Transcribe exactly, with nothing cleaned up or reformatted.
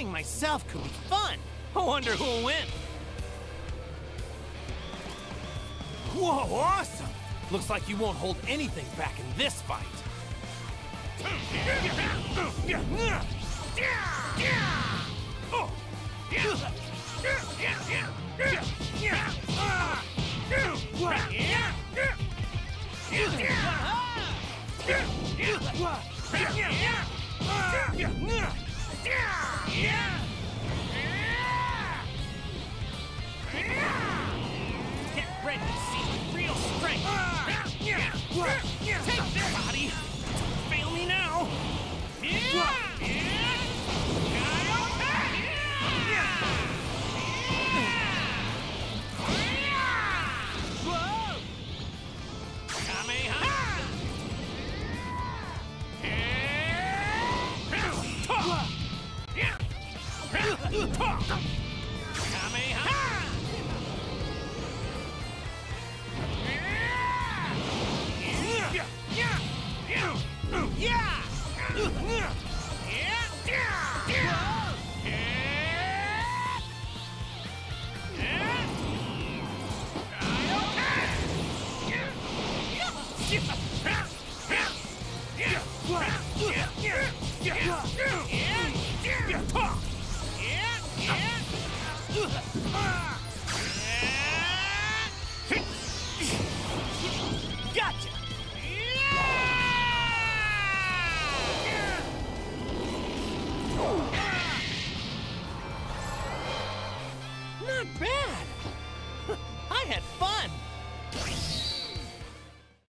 Fighting myself could be fun. I wonder who'll win. Whoa, awesome! Looks like you won't hold anything back in this fight. Get ready to see real strength. Take this, body. Fail me now. Yeah!